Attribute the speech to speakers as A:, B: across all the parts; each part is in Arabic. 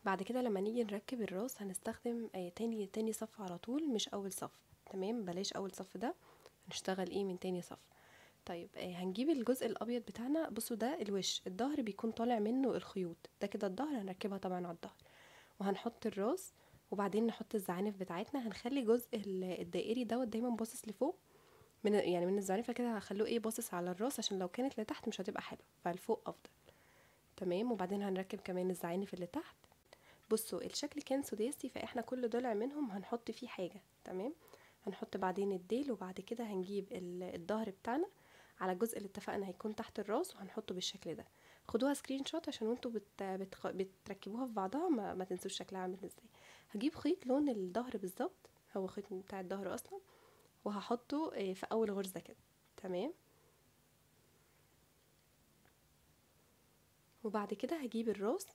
A: بعد كده لما نيجي نركب الراس هنستخدم تاني صف على طول، مش اول صف. تمام، بلاش اول صف ده، هنشتغل من تاني صف. طيب هنجيب الجزء الابيض بتاعنا. بصوا ده الوش، الظهر بيكون طالع منه الخيوط، ده كده الظهر، هنركبها طبعا على الظهر. وهنحط الراس، وبعدين نحط الزعانف بتاعتنا. هنخلي جزء الدائري دوت دايما باصص لفوق، من الزعنفه كده هخلوه باصص على الراس، عشان لو كانت لتحت مش هتبقى حلوه، فالفوق افضل. تمام، وبعدين هنركب كمان الزعانف اللي تحت. بصوا الشكل كان سداسي، فاحنا كل ضلع منهم هنحط فيه حاجه. تمام، هنحط بعدين الديل، وبعد كده هنجيب الظهر بتاعنا على الجزء اللي اتفقنا هيكون تحت الراس، وهنحطه بالشكل ده. خدوها سكرين شوت عشان وانتوا بتركبوها في بعضها ما تنسوش شكلها عامل ازاي. هجيب خيط لون الظهر بالظبط، هو خيط بتاع الظهر اصلا، وهحطه في اول غرزه كده. تمام، وبعد كده هجيب الراس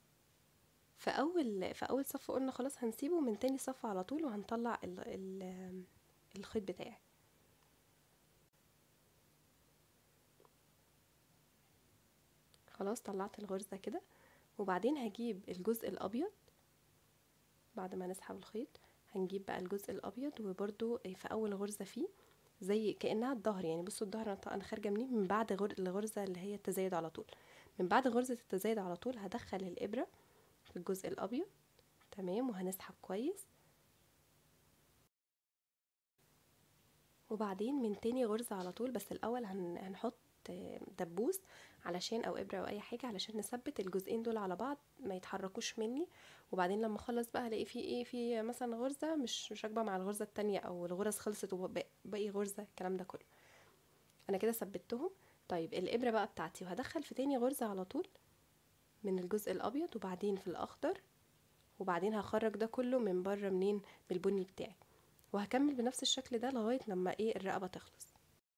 A: في اول صف، قلنا خلاص هنسيبه من تاني صف على طول، وهنطلع الخيط بتاعي. خلاص طلعت الغرزة كده، وبعدين هجيب الجزء الابيض بعد ما نسحب الخيط. هنجيب بقى الجزء الابيض، وبرده في اول غرزة فيه زي كأنها الظهر. يعني بصوا الظهر انا خارجة منين، من بعد الغرزة اللي هي التزايد على طول. من بعد غرزة التزايد على طول هدخل الابرة في الجزء الابيض. تمام، وهنسحب كويس، وبعدين من تاني غرزة على طول، بس الأول هنحط دبوس علشان او ابره او اي حاجه علشان نثبت الجزئين دول على بعض ما يتحركوش مني. وبعدين لما اخلص بقى هلاقي في مثلا غرزه مش راكبه مع الغرزه التانية، او الغرز خلصت وباقي غرزه، الكلام ده كله انا كده ثبتهم. طيب الابره بقى بتاعتي، وهدخل في تاني غرزه على طول من الجزء الابيض، وبعدين في الاخضر، وبعدين هخرج ده كله من بره منين، من البني بتاعي. وهكمل بنفس الشكل ده لغايه لما الرقبه تخلص.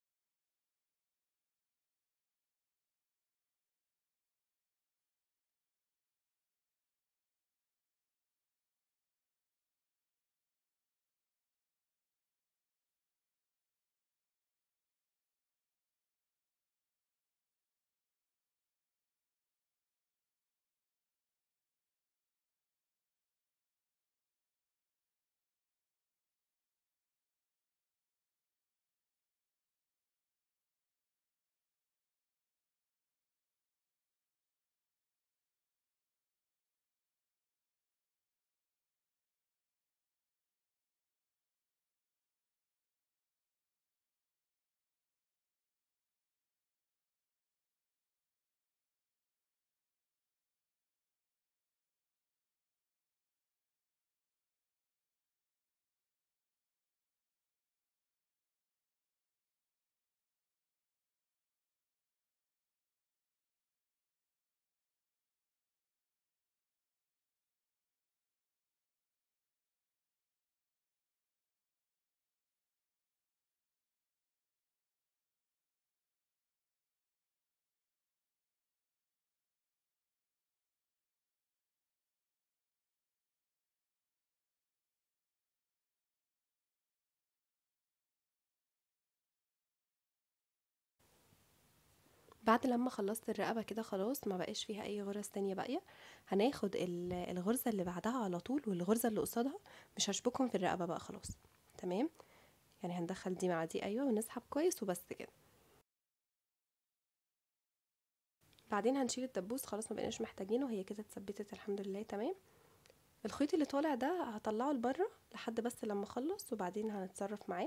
A: بعد لما خلصت الرقبة كده خلاص ما بقاش فيها اي غرز تانية باقية، هناخد الغرزة اللي بعدها على طول والغرزة اللي قصادها، مش هشبكهم في الرقبة بقى خلاص. تمام، يعني هندخل دي مع دي، ايوه، ونسحب كويس وبس كده. بعدين هنشيل الدبوس، خلاص ما بقيناش محتاجينه، هي كده اتثبتت الحمد لله. تمام، الخيط اللي طالع ده هطلعه لبره لحد بس لما اخلص، وبعدين هنتصرف معاه.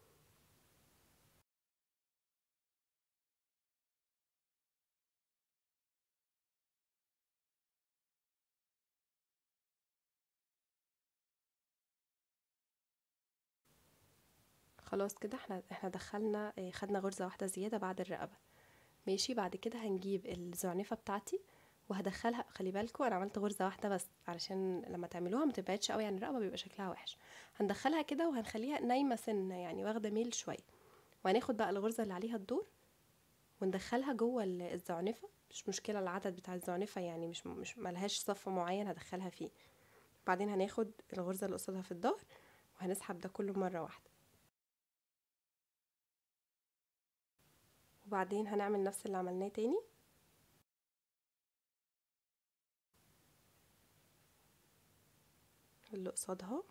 A: خلاص كده احنا دخلنا خدنا غرزة واحدة زيادة بعد الرقبة. ماشي، بعد كده هنجيب الزعنفة بتاعتي وهدخلها. خلي بالكم انا عملت غرزة واحدة بس علشان لما تعملوها ما تبعدش قوي عن الرقبة، بيبقى شكلها وحش. هندخلها كده وهنخليها نايمة سنة، يعني واخدة ميل شوية. وهناخد بقى الغرزة اللي عليها الدور وندخلها جوه الزعنفة. مش مشكلة العدد بتاع الزعنفة، يعني مش ملهاش صف معين هدخلها فيه. بعدين هناخد الغرزة اللي قصادها في الظهر، وهنسحب ده كله مرة واحدة. وبعدين هنعمل نفس اللي عملناه تاني. اللي قصادها،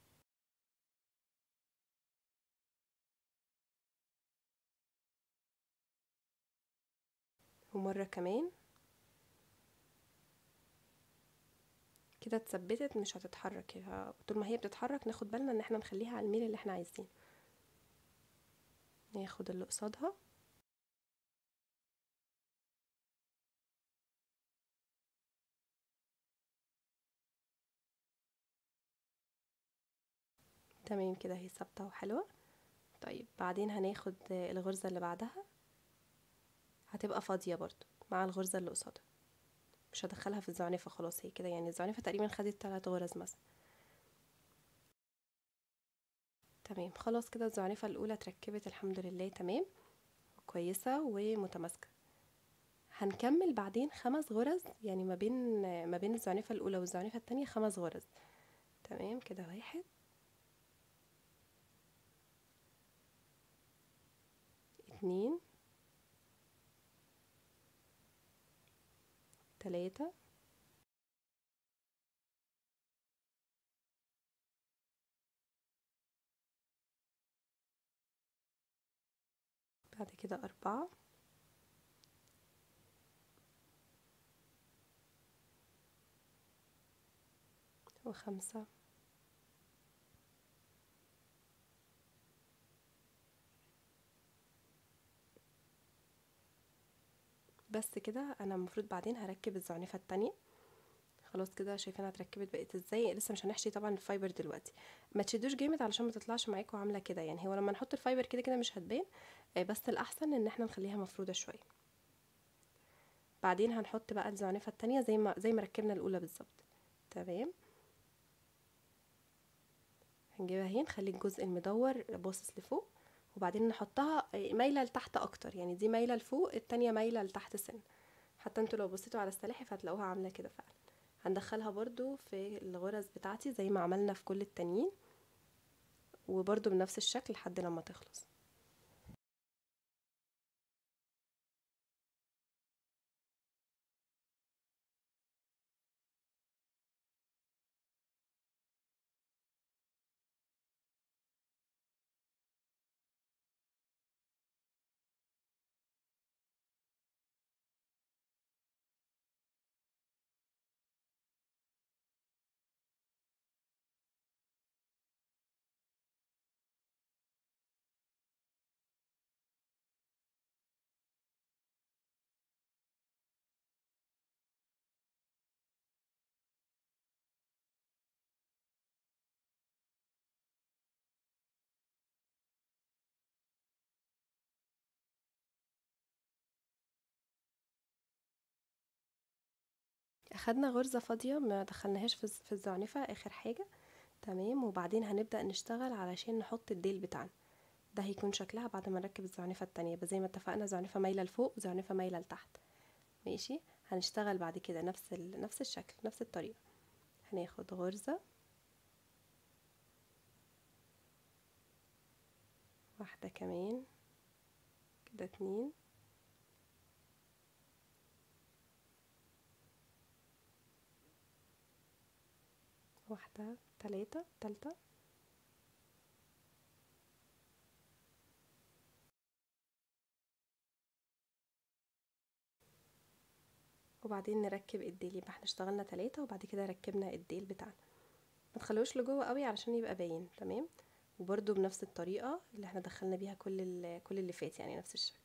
A: ومرة كمان. كده اتثبتت مش هتتحرك، طول ما هي بتتحرك ناخد بالنا ان احنا نخليها على الميل اللي احنا عايزينه. ناخد اللي قصادها، تمام كده هي ثابته وحلوه. طيب بعدين هناخد الغرزه اللي بعدها، هتبقى فاضيه برضو مع الغرزه اللي قصادها، مش هدخلها في الزعنفه، خلاص هي كده يعني الزعنفه تقريبا خدت 3 غرز مثلا. تمام خلاص كده الزعنفه الاولى اتركبت الحمد لله تمام كويسه ومتماسكه. هنكمل بعدين 5 غرز، يعني ما بين الزعنفه الاولى والزعنفه التانية 5 غرز. تمام كده 1 2 3 بعد كده 4 و5 بس كده. انا المفروض بعدين هركب الزعنفه التانية. خلاص كده شايفينها اتركبت بقت ازاي. لسه مش هنحشي طبعا الفايبر دلوقتي، ما تشدوش جامد علشان ما تطلعش معاكم عامله كده، يعني هو لما نحط الفايبر كده كده مش هتبان، بس الاحسن ان احنا نخليها مفروده شويه. بعدين هنحط بقى الزعنفه التانية زي ما ركبنا الاولى بالظبط. تمام هنجيبها اهي، نخلي الجزء المدور باصص لفوق، وبعدين نحطها مايله لتحت اكتر، يعني دي مايله لفوق التانية مايله لتحت سن. حتى انتوا لو بصيتوا على السلاحف هتلاقوها عامله كده فعلا. هندخلها برضو في الغرز بتاعتي زي ما عملنا في كل التانيين، وبرضو بنفس الشكل لحد لما تخلص. اخدنا غرزة فاضية ما دخلناهاش في الزعنفة اخر حاجة. تمام وبعدين هنبدأ نشتغل علشان نحط الديل بتاعنا. ده هيكون شكلها بعد ما نركب الزعنفة التانية، بس زي ما اتفقنا زعنفة مايلة لفوق وزعنفة مايلة لتحت. ماشي. هنشتغل بعد كده نفس الشكل نفس الطريقة. هناخد غرزة واحدة كمان، كده 2 واحدة 3 تالتة، وبعدين نركب الديل. يبقى احنا اشتغلنا 3 وبعد كده ركبنا الديل بتاعنا. ما تخلوش لجوه قوي علشان يبقى باين. تمام وبرده بنفس الطريقة اللي احنا دخلنا بيها كل اللي فات، يعني نفس الشكل.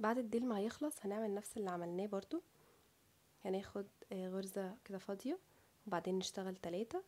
A: بعد الديل ما يخلص هنعمل نفس اللي عملناه برضو. هناخد غرزة كده فاضية وبعدين نشتغل 3.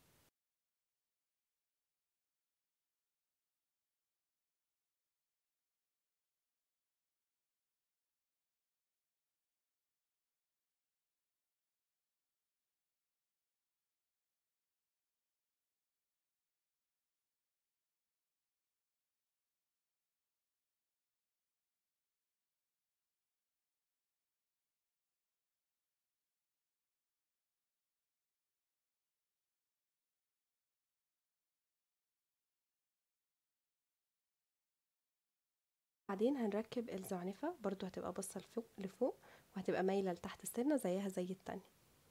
A: بعدين هنركب الزعنفة برضو، هتبقى باصة لفوق وهتبقى مايلة لتحت السنة زيها زي التانية.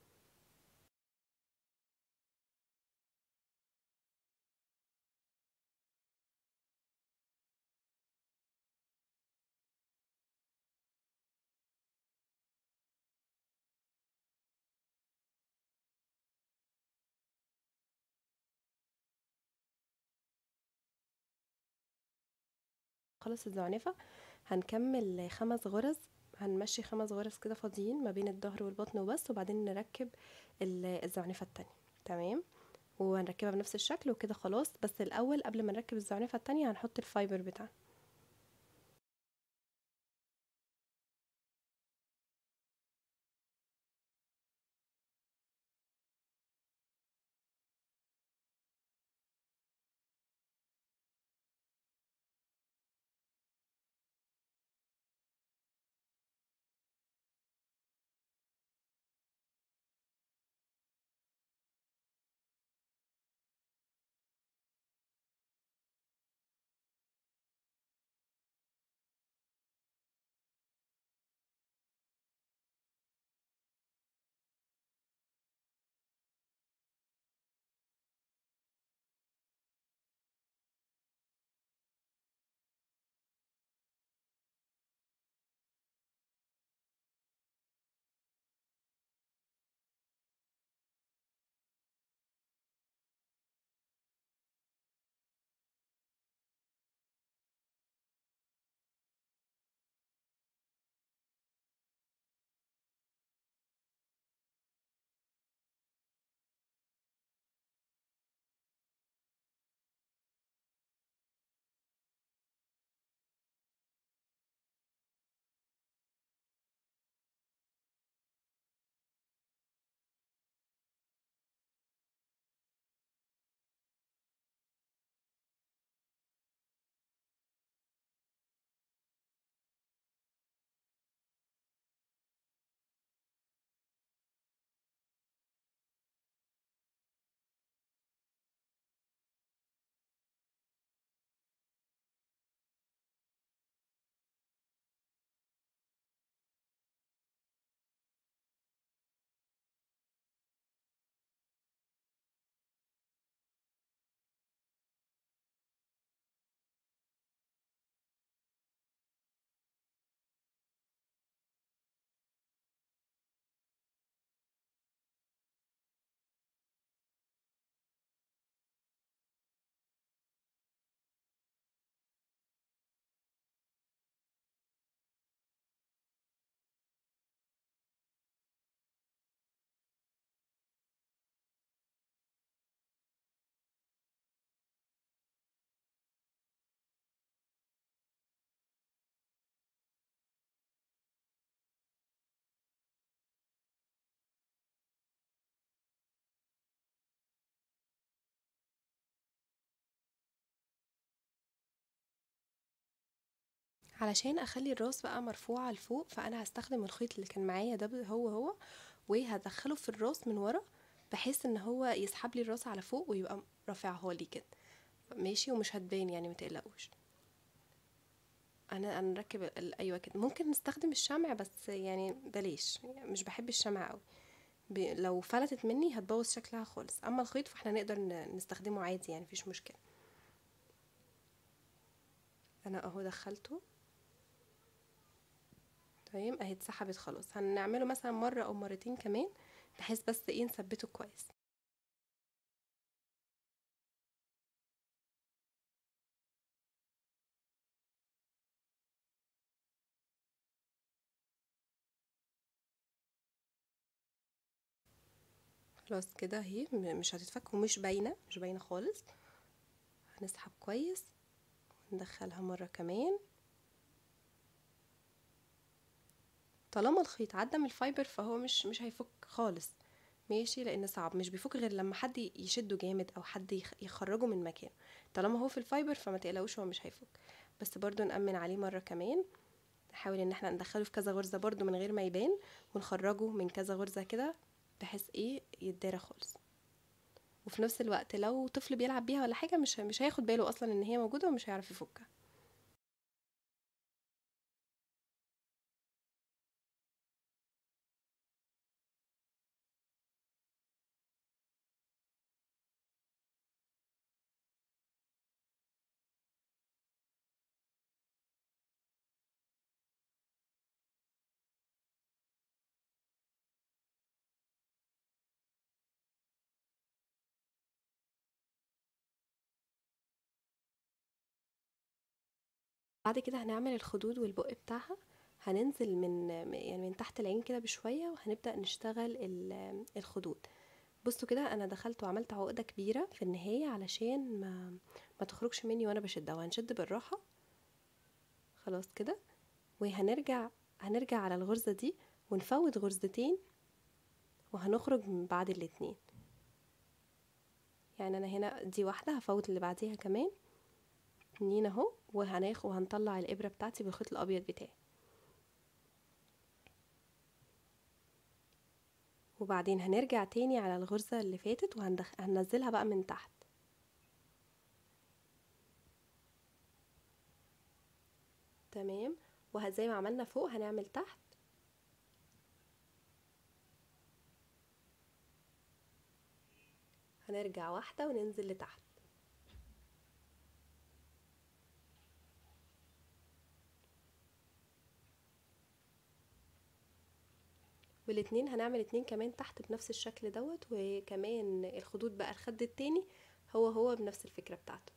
A: خلص الزعنفة هنكمل 5 غرز، هنمشي 5 غرز كده فاضيين ما بين الظهر والبطن وبس، وبعدين نركب الزعنفة التانية. تمام، وهنركبها بنفس الشكل وكده خلاص. بس الاول قبل ما نركب الزعنفة التانية هنحط الفايبر بتاعنا. علشان اخلي الراس بقى مرفوعة لفوق، فانا هستخدم الخيط اللي كان معايا ده هو وهدخله في الراس من ورا، بحيث ان هو يسحب لي الراس على فوق ويبقى رافعها لي كده. ماشي، ومش هتبان يعني، متقلقوش. انا نركب ايوه كده. ممكن نستخدم الشمع بس يعني بلاش، يعني مش بحب الشمع قوي. لو فلتت مني هتبوظ شكلها خالص. اما الخيط فاحنا نقدر نستخدمه عادي يعني، مفيش مشكله. انا اهو دخلته. تمام اهي اتسحبت خلاص. هنعمله مثلا مره او مرتين كمان، بحيث بس ايه نثبته كويس. خلاص كده اهي مش هتتفك ومش باينه، مش باينه خالص. هنسحب كويس وندخلها مره كمان. طالما الخيط عدى من الفايبر فهو مش هيفك خالص، ماشي، لان صعب، مش بيفك غير لما حد يشده جامد او حد يخرجه من مكانه. طالما هو في الفايبر فما تقلقوش، هو مش هيفك. بس برضو نأمن عليه مرة كمان، نحاول ان احنا ندخله في كذا غرزة برضو من غير ما يبان، ونخرجه من كذا غرزة كده بحيث ايه يتدارى خالص. وفي نفس الوقت لو طفل بيلعب بيها ولا حاجة مش هياخد باله اصلا ان هي موجودة ومش هيعرف يفكها. بعد كده هنعمل الخدود والبق بتاعها. هننزل من تحت العين كده بشوية، وهنبدأ نشتغل الخدود. بصوا كده انا دخلت وعملت عقدة كبيرة في النهاية علشان ما تخرجش مني وانا بشدها، وهنشد بالراحة. خلاص كده. هنرجع على الغرزة دي ونفوت غرزتين، وهنخرج من بعد الاتنين. يعني انا هنا دي واحدة، هفوت اللي بعديها كمان اتنين اهو، وهنطلع الابرة بتاعتي بالخيط الابيض بتاعي. وبعدين هنرجع تاني على الغرزة اللي فاتت وهننزلها بقى من تحت. تمام. وزي ما عملنا فوق هنعمل تحت. هنرجع واحدة وننزل لتحت، والاتنين هنعمل اتنين كمان تحت بنفس الشكل دوت. وكمان الخدود بقى الخد التاني هو بنفس الفكرة بتاعته.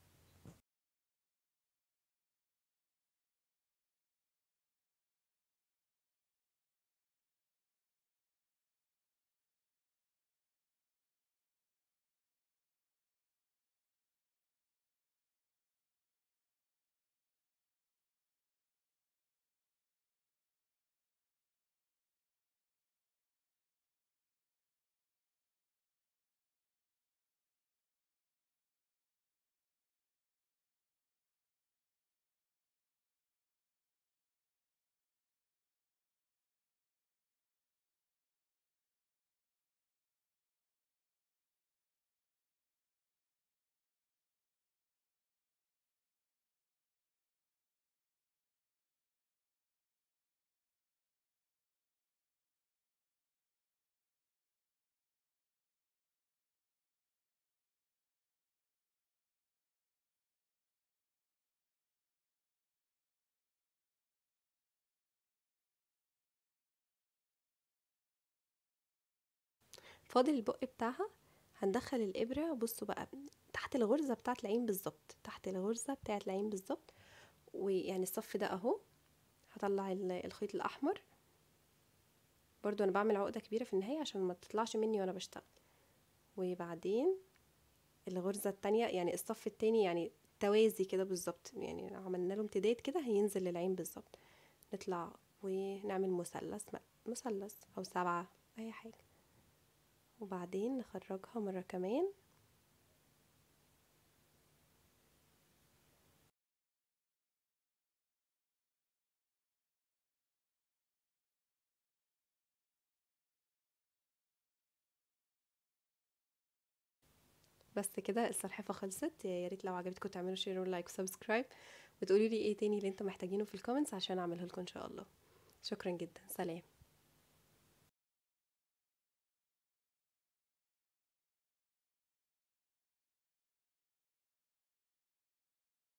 A: فاضل البق بتاعها. هندخل الابرة، بصوا بقى، تحت الغرزة بتاعت العين بالظبط، تحت الغرزة بتاعت العين بالظبط. ويعني الصف ده اهو. هطلع الخيط الاحمر. برضو انا بعمل عقدة كبيرة في النهاية عشان ما تطلعش مني وانا بشتغل. وبعدين الغرزة التانية، يعني الصف التاني يعني توازي كده بالظبط، يعني لو عملنا له امتداد كده هينزل للعين بالظبط. نطلع ونعمل مثلث او 7، اي حاجة. وبعدين نخرجها مرة كمان. بس كده السلحفة خلصت. يا ريت لو عجبتكم تعملوا شير ولايك وسبسكرايب، وتقولوا لي ايه تاني اللي انتم محتاجينه في الكومنتس عشان اعمله لكم ان شاء الله. شكرا جدا، سلام.